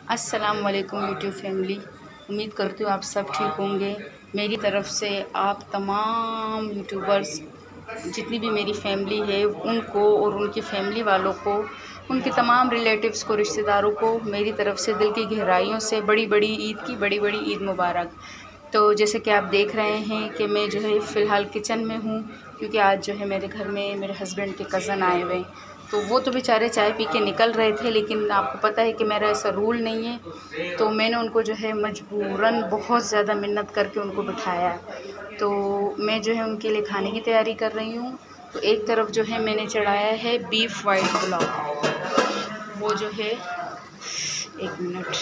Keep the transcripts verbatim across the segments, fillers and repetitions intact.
अस्सलाम वालेकुम YouTube family. उम्मीद करती हूँ आप सब ठीक होंगे। मेरी तरफ़ से आप तमाम यूट्यूबर्स जितनी भी मेरी फैमिली है उनको और उनकी फैमिली वालों को, उनके तमाम रिलेटिव्स को, रिश्तेदारों को मेरी तरफ़ से दिल की गहराइयों से बड़ी बड़ी ईद की बड़ी बड़ी ईद मुबारक। तो जैसे कि आप देख रहे हैं कि मैं जो है फ़िलहाल किचन में हूँ, क्योंकि आज जो है मेरे घर में मेरे हस्बैंड के कज़न आए हुए हैं। तो वो तो बेचारे चाय पी के निकल रहे थे, लेकिन आपको पता है कि मेरा ऐसा रूल नहीं है, तो मैंने उनको जो है मजबूरन बहुत ज़्यादा मिन्नत करके उनको बिठाया। तो मैं जो है उनके लिए खाने की तैयारी कर रही हूँ। तो एक तरफ जो है मैंने चढ़ाया है बीफ वाइट पुलाव, वो जो है एक मिनट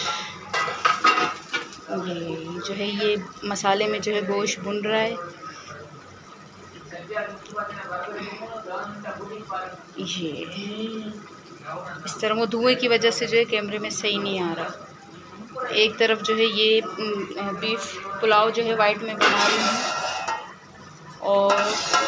ये जो है ये मसाले में जो है गोश्त भुन रहा है। ये इस तरह वो धुएं की वजह से जो है कैमरे में सही नहीं आ रहा। एक तरफ जो है ये बीफ पुलाव जो है वाइट में बना रही हूँ, और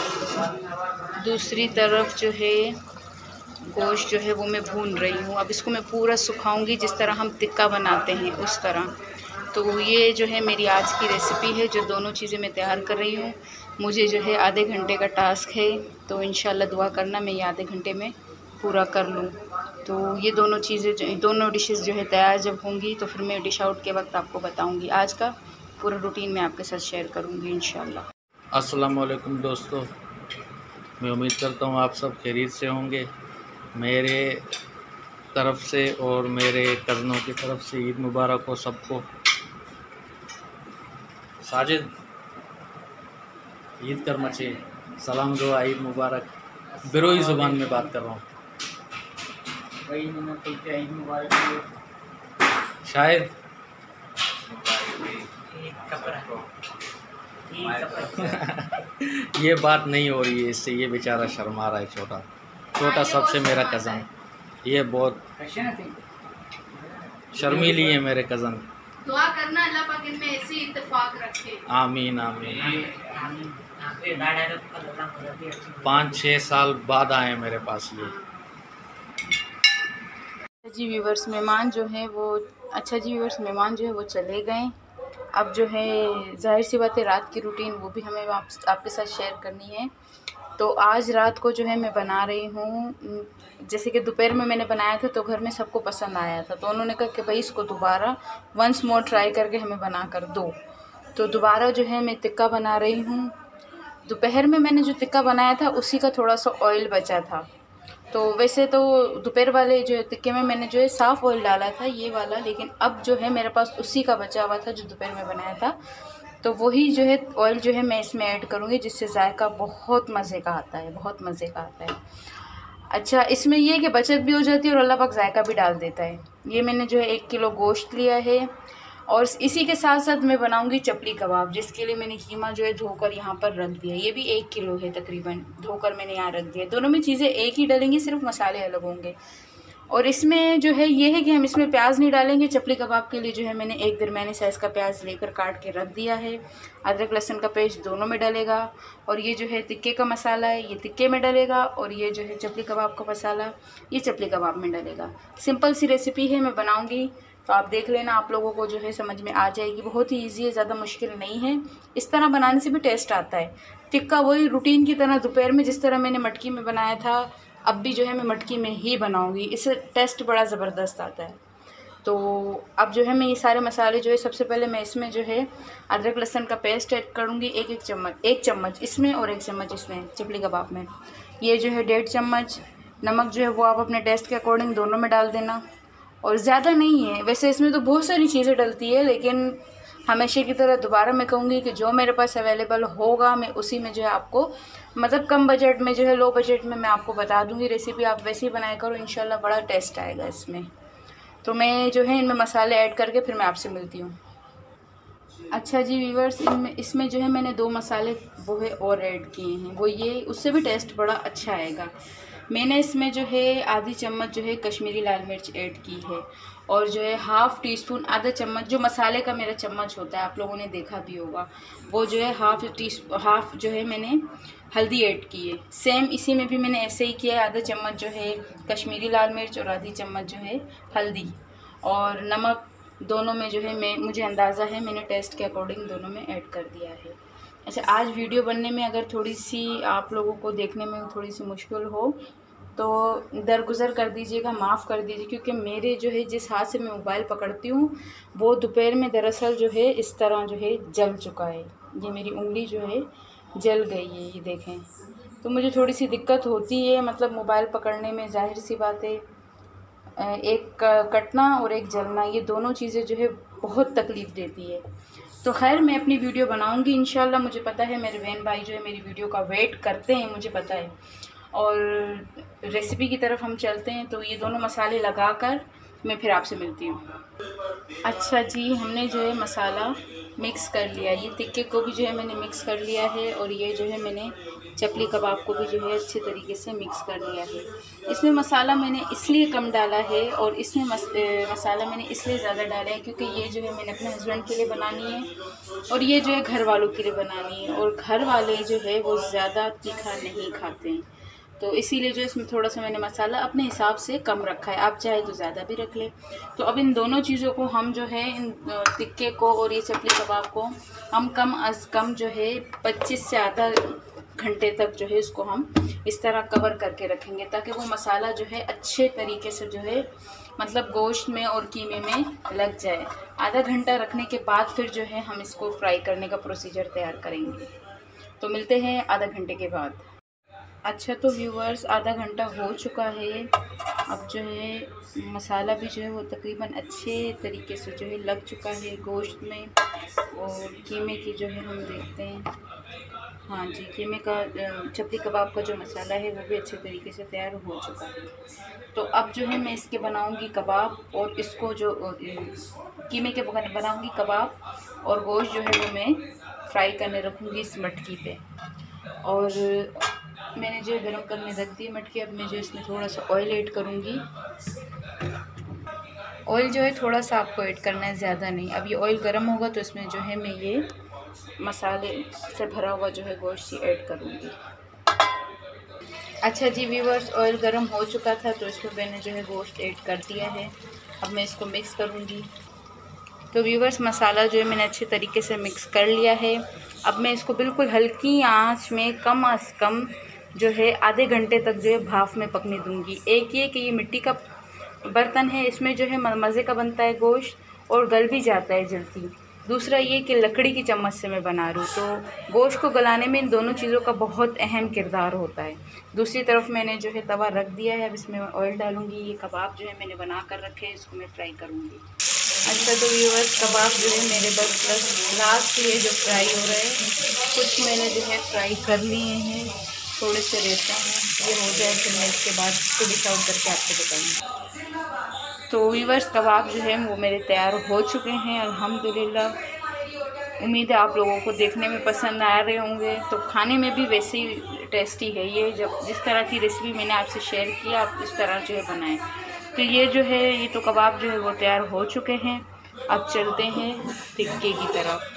दूसरी तरफ जो है गोश्त जो है वो मैं भून रही हूँ। अब इसको मैं पूरा सुखाऊंगी, जिस तरह हम टिक्का बनाते हैं उस तरह। तो ये जो है मेरी आज की रेसिपी है, जो दोनों चीज़ें मैं तैयार कर रही हूँ। मुझे जो है आधे घंटे का टास्क है, तो इंशाल्लाह दुआ करना मैं ये आधे घंटे में पूरा कर लूँ। तो ये दोनों चीज़ें जो दोनों डिशेस जो है तैयार जब होंगी तो फिर मैं डिश आउट के वक्त आपको बताऊँगी। आज का पूरा रूटीन मैं आपके साथ शेयर करूँगी इंशाल्लाह। अस्सलाम वालेकुम दोस्तों, मैं उम्मीद करता हूँ आप सब खैरियत से होंगे। मेरे तरफ़ से और मेरे कज़नों की तरफ से ईद मुबारक हो सबको। साजिद ईद कर मचे, सलाम दुआ ईद मुबारक। बिरोई ज़ुबान में बात कर रहा हूँ। शायद ये बात नहीं हो रही है इससे, ये बेचारा शर्मा रहा है। छोटा छोटा सबसे मेरा कज़न, ये बहुत शर्मीली है मेरे कज़न। दुआ करना अल्लाह पाक इनमें ऐसी इत्तेफाक रखे। आमीन आमीन। पाँच छः साल बाद आए मेरे पास ये। जी व्यूवर्स, मेहमान जो है वो अच्छा जी व्यूवर्स मेहमान जो है वो चले गए। अब जो है ज़ाहिर सी बात है रात की रूटीन वो भी हमें आप, आपके साथ शेयर करनी है। तो आज रात को जो है मैं बना रही हूँ, जैसे कि दोपहर में मैंने बनाया था तो घर में सबको पसंद आया था, तो उन्होंने कहा कि भाई इसको दोबारा वंस मोर ट्राई करके हमें बना कर दो। तो दोबारा जो है मैं टिक्का बना रही हूँ। दोपहर में मैंने जो टिक्का बनाया था उसी का थोड़ा सा ऑयल बचा था, तो वैसे तो दोपहर वाले जो टिक्के में मैंने जो है साफ़ ऑयल डाला था ये वाला, लेकिन अब जो है मेरे पास उसी का बचा हुआ था जो दोपहर में बनाया था, तो वही जो है ऑयल जो है मैं इसमें ऐड करूँगी, जिससे जायका बहुत मज़े का आता है, बहुत मज़े का आता है। अच्छा, इसमें यह कि बचत भी हो जाती है और अल्लाह पाक जायका भी डाल देता है। ये मैंने जो है एक किलो गोश्त लिया है, और इसी के साथ साथ मैं बनाऊंगी चपली कबाब, जिसके लिए मैंने कीमा जो है धोकर यहाँ पर रख दिया। ये भी एक किलो है तकरीबन, धोकर मैंने यहाँ रख दिया। दोनों में चीज़ें एक ही डलेंगी, सिर्फ मसाले अलग होंगे। और इसमें जो है ये है कि हम इसमें प्याज नहीं डालेंगे। चपली कबाब के लिए जो है मैंने एक दरमियाने साइज़ का प्याज लेकर काट के रख दिया है। अदरक लहसुन का पेस्ट दोनों में डलेगा, और ये जो है टिक्के का मसाला है ये टिक्के में डलेगा, और ये जो है चपली कबाब का मसाला ये चपली कबाब में डलेगा। सिंपल सी रेसिपी है, मैं बनाऊँगी तो आप देख लेना, आप लोगों को जो है समझ में आ जाएगी। बहुत ही इजी है, ज़्यादा मुश्किल नहीं है। इस तरह बनाने से भी टेस्ट आता है। टिक्का वही रूटीन की तरह दोपहर में जिस तरह मैंने मटकी में बनाया था, अब भी जो है मैं मटकी में ही बनाऊंगी। इससे टेस्ट बड़ा ज़बरदस्त आता है। तो अब जो है मैं ये सारे मसाले जो है सबसे पहले मैं इसमें जो है अदरक लहसुन का पेस्ट ऐड करूँगी, एक एक चम्मच एक चम्मच इसमें और एक चम्मच इसमें चपली कबाब में। ये जो है डेढ़ चम्मच नमक जो है वो आप अपने टेस्ट के अकॉर्डिंग दोनों में डाल देना, और ज़्यादा नहीं है। वैसे इसमें तो बहुत सारी चीज़ें डलती है, लेकिन हमेशा की तरह दोबारा मैं कहूँगी कि जो मेरे पास अवेलेबल होगा मैं उसी में जो है आपको, मतलब कम बजट में जो है, लो बजट में मैं आपको बता दूँगी रेसिपी। आप वैसे ही बनाया करो, इंशाल्लाह बड़ा टेस्ट आएगा इसमें। तो मैं जो है इनमें मसाले ऐड करके फिर मैं आपसे मिलती हूँ। अच्छा जी व्यूवर्स, इनमें इसमें जो है मैंने दो मसाले वो है और ऐड किए हैं, वो ये, उससे भी टेस्ट बड़ा अच्छा आएगा। मैंने इसमें जो है आधी चम्मच जो है कश्मीरी लाल मिर्च ऐड की है, और जो है हाफ़ टी स्पून आधा चम्मच जो मसाले का मेरा चम्मच होता है, आप लोगों ने देखा भी होगा, वो जो है हाफ़ टी हाफ़ जो है मैंने हल्दी ऐड की है। सेम इसी में भी मैंने ऐसे ही किया है, आधा चम्मच जो है कश्मीरी लाल मिर्च और आधी चम्मच जो है हल्दी। और नमक दोनों में जो है मैं मुझे अंदाज़ा है, मैंने टेस्ट के अकॉर्डिंग दोनों में ऐड कर दिया है। अच्छा, आज वीडियो बनने में अगर थोड़ी सी आप लोगों को देखने में थोड़ी सी मुश्किल हो तो दरगुज़र कर दीजिएगा, माफ़ कर दीजिए, क्योंकि मेरे जो है जिस हाथ से मैं मोबाइल पकड़ती हूँ वो दोपहर में दरअसल जो है इस तरह जो है जल चुका है। ये मेरी उंगली जो है जल गई है, ये देखें। तो मुझे थोड़ी सी दिक्कत होती है मतलब मोबाइल पकड़ने में, ज़ाहिर सी बात है। एक कटना और एक जलना, ये दोनों चीज़ें जो है बहुत तकलीफ़ देती है। तो खैर मैं अपनी वीडियो बनाऊंगी इंशाल्लाह। मुझे पता है मेरे बहन भाई जो है मेरी वीडियो का वेट करते हैं, मुझे पता है। और रेसिपी की तरफ हम चलते हैं। तो ये दोनों मसाले लगाकर मैं फिर आपसे मिलती हूँ। अच्छा जी, हमने जो है मसाला मिक्स कर लिया। ये टिक्के को भी जो है मैंने मिक्स कर लिया है और ये जो है मैंने चपली कबाब को भी जो है अच्छे तरीके से मिक्स कर लिया है। इसमें मसाला मैंने इसलिए कम डाला है और इसमें मस, ए, मसाला मैंने इसलिए ज़्यादा डाला है क्योंकि ये जो है मैंने अपने हस्बैंड के लिए बनानी है और ये जो है घर वालों के लिए बनानी है। और घर वाले जो है वो ज़्यादा तीखा नहीं खाते हैं, तो इसीलिए जो इसमें थोड़ा सा मैंने मसाला अपने हिसाब से कम रखा है। आप चाहे तो ज़्यादा भी रख लें। तो अब इन दोनों चीज़ों को हम जो है इन टिक्के को और ये चपली कबाब को हम कम अज़ कम जो है पच्चीस से आधा घंटे तक जो है इसको हम इस तरह कवर करके रखेंगे, ताकि वो मसाला जो है अच्छे तरीके से जो है मतलब गोश्त में और कीमे में लग जाए। आधा घंटा रखने के बाद फिर जो है हम इसको फ्राई करने का प्रोसीजर तैयार करेंगे। तो मिलते हैं आधा घंटे के बाद। अच्छा, तो व्यूअर्स आधा घंटा हो चुका है। अब जो है मसाला भी जो है वो तकरीबन अच्छे तरीके से जो है लग चुका है गोश्त में। और कीमे की जो है हम देखते हैं, हाँ जी, कीमे का चपली कबाब का जो मसाला है वो भी अच्छे तरीके से तैयार हो चुका है। तो अब जो है मैं इसके बनाऊंगी कबाब और इसको जो कीमे के बनाऊंगी कबाब और गोश्त जो है वो मैं फ्राई करने रखूँगी इस मटकी पे। और मैंने जो गरम करने रख दी मटकी। अब मैं जो इसमें थोड़ा सा ऑयल ऐड करूँगी। ऑयल जो है थोड़ा सा आपको ऐड करना है, ज़्यादा नहीं। अब ये ऑयल गरम होगा तो इसमें जो है मैं ये मसाले से भरा हुआ जो है गोश्त ऐड करूँगी। अच्छा जी व्यूअर्स, ऑयल गरम हो चुका था तो इसमें मैंने जो है गोश्त ऐड कर दिया है। अब मैं इसको मिक्स करूँगी। तो व्यूअर्स, मसाला जो है मैंने अच्छे तरीके से मिक्स कर लिया है। अब मैं इसको बिल्कुल हल्की आंच में कम अज़ कम जो है आधे घंटे तक जो है भाफ़ में पकने दूंगी। एक ये कि ये मिट्टी का बर्तन है, इसमें जो है मज़े का बनता है गोश्त और गल भी जाता है जल्दी। दूसरा ये कि लकड़ी की चम्मच से मैं बना रही हूँ, तो गोश्त को गलाने में इन दोनों चीज़ों का बहुत अहम किरदार होता है। दूसरी तरफ मैंने जो है तवा रख दिया है। अब इसमें ऑयल डालूँगी। ये कबाब जो है मैंने बना कर रखे हैं, इसको मैं फ्राई करूँगी। अच्छा, तो व्यूअर्स, कबाब जो है मेरे बस बस लास्ट ये जो फ्राई हो रहे हैं, कुछ मैंने जो है फ्राई कर लिए हैं, थोड़े से रहते हैं। ये हो जाए फिर मैं इसके बाद इसको डिश आउट करके आपको बताऊँगी। तो व्यूअर्स, कबाब जो है वो मेरे तैयार हो चुके हैं अल्हम्दुलिल्लाह। उम्मीद है आप लोगों को देखने में पसंद आ रहे होंगे, तो खाने में भी वैसे ही टेस्टी है ये। जब जिस तरह की रेसिपी मैंने आपसे शेयर की, आप इस तरह जो है बनाएं। तो ये जो है ये तो कबाब जो है वो तैयार हो चुके हैं। अब चलते हैं टिक्के की तरफ।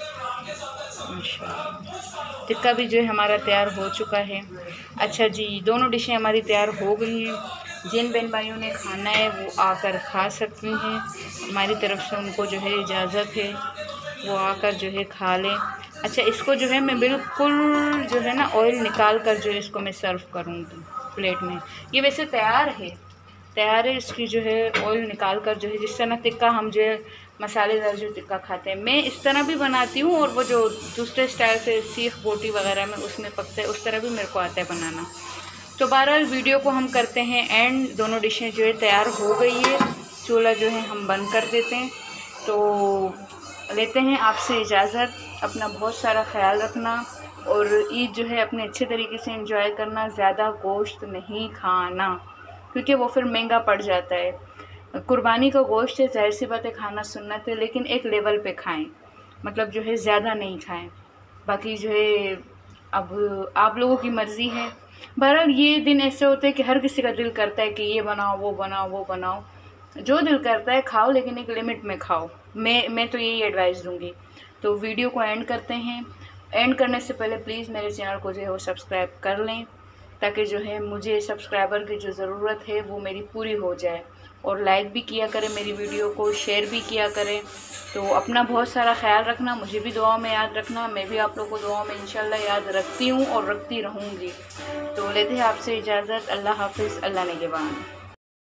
माशाल्लाह, टिक्का भी जो है हमारा तैयार हो चुका है। अच्छा जी, दोनों डिशें हमारी तैयार हो गई हैं। जिन बहन भाइयों ने खाना है वो आकर खा सकते हैं। हमारी तरफ से उनको जो है इजाज़त है, वो आकर जो है खा लें। अच्छा, इसको जो है मैं बिल्कुल जो है ना ऑयल निकाल कर जो है इसको मैं सर्व करूँगी प्लेट में। ये वैसे तैयार है तैयार है इसकी जो है ऑयल निकाल कर जो है, जिस तरह टिक्का हम जो है मसालेदार जो टिक्का खाते हैं, मैं इस तरह भी बनाती हूँ। और वो जो दूसरे स्टाइल से सीख बोटी वगैरह में उसमें पकते हैं, उस तरह भी मेरे को आता है बनाना। तो बहरहाल वीडियो को हम करते हैं एंड। दोनों डिशें जो है तैयार हो गई है। चूल्हा जो है हम बंद कर देते हैं। तो लेते हैं आपसे इजाज़त। अपना बहुत सारा ख्याल रखना और ईद जो है अपने अच्छे तरीके से एंजॉय करना। ज़्यादा गोश्त नहीं खाना क्योंकि वो फिर महंगा पड़ जाता है। कुर्बानी का गोश्त है, ज़ाहिर सी बात है खाना सुन्नत है, लेकिन एक लेवल पे खाएं, मतलब जो है ज़्यादा नहीं खाएं। बाकी जो है अब आप लोगों की मर्ज़ी है। बहरहाल ये दिन ऐसे होते हैं कि हर किसी का दिल करता है कि ये बनाओ वो बनाओ वो बनाओ, जो दिल करता है खाओ, लेकिन एक लिमिट में खाओ। मैं मैं तो यही एडवाइस दूँगी। तो वीडियो को एंड करते हैं। एंड करने से पहले प्लीज़ मेरे चैनल को जो है वो सब्सक्राइब कर लें, ताकि जो है मुझे सब्सक्राइबर की जो ज़रूरत है वो मेरी पूरी हो जाए। और लाइक भी किया करें मेरी वीडियो को, शेयर भी किया करें। तो अपना बहुत सारा ख्याल रखना, मुझे भी दुआ में याद रखना। मैं भी आप लोगों को दुआ में इंशाल्लाह याद रखती हूँ और रखती रहूँगी। तो लेते हैं आपसे इजाज़त। अल्लाह हाफ़िज़, अल्लाह निगहबान।